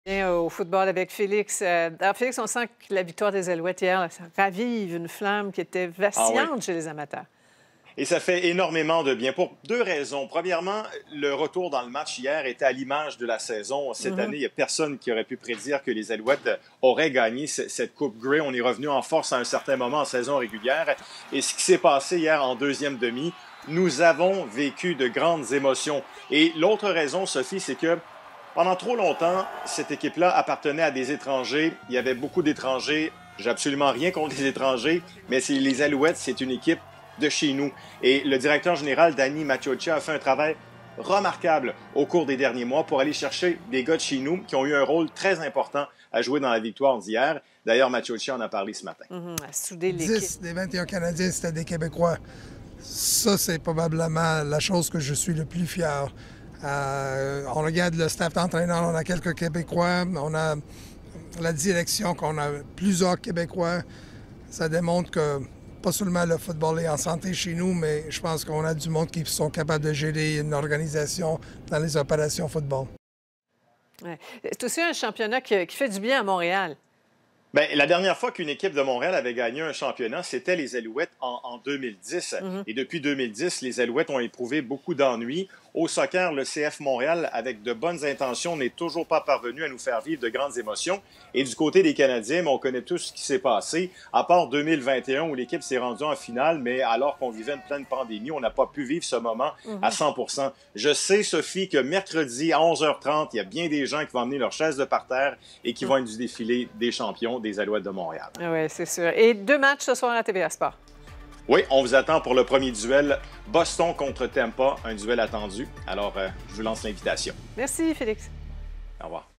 Au football avec Félix. Alors, Félix, on sent que la victoire des Alouettes hier, là, ça ravive une flamme qui était vacillante chez les amateurs. Et ça fait énormément de bien pour deux raisons. Premièrement, le retour dans le match hier était à l'image de la saison. Cette année, il n'y a personne qui aurait pu prédire que les Alouettes auraient gagné cette Coupe Grey. On est revenu en force à un certain moment en saison régulière. Et ce qui s'est passé hier en deuxième demi, nous avons vécu de grandes émotions. Et l'autre raison, Sophie, c'est que pendant trop longtemps, cette équipe-là appartenait à des étrangers. Il y avait beaucoup d'étrangers. J'ai absolument rien contre les étrangers, mais les Alouettes, c'est une équipe de chez nous. Et le directeur général, Danny Maciocia, a fait un travail remarquable au cours des derniers mois pour aller chercher des gars de chez nous qui ont eu un rôle très important à jouer dans la victoire d'hier. D'ailleurs, Maciocia en a parlé ce matin. À souder l'équipe. 10 des 21 Canadiens, c'était des Québécois. Ça, c'est probablement la chose que je suis le plus fier. On regarde le staff d'entraîneur, on a quelques Québécois, on a la direction, qu'on a plusieurs Québécois. Ça démontre que pas seulement le football est en santé chez nous, mais je pense qu'on a du monde qui sont capables de gérer une organisation dans les opérations football. Ouais. C'est aussi un championnat qui fait du bien à Montréal. Bien, la dernière fois qu'une équipe de Montréal avait gagné un championnat, c'était les Alouettes en 2010. Et depuis 2010, les Alouettes ont éprouvé beaucoup d'ennuis. Au soccer, le CF Montréal, avec de bonnes intentions, n'est toujours pas parvenu à nous faire vivre de grandes émotions. Et du côté des Canadiens, on connaît tout ce qui s'est passé, à part 2021 où l'équipe s'est rendue en finale, mais alors qu'on vivait une pleine pandémie, on n'a pas pu vivre ce moment à 100%. Je sais, Sophie, que mercredi à 11h30, il y a bien des gens qui vont emmener leur chaise de parterre et qui vont être du défilé des champions des Alouettes de Montréal. Oui, c'est sûr. Et 2 matchs ce soir à TVA Sport. Oui, on vous attend pour le premier duel Boston contre Tampa, un duel attendu. Alors, je vous lance l'invitation. Merci, Félix. Au revoir.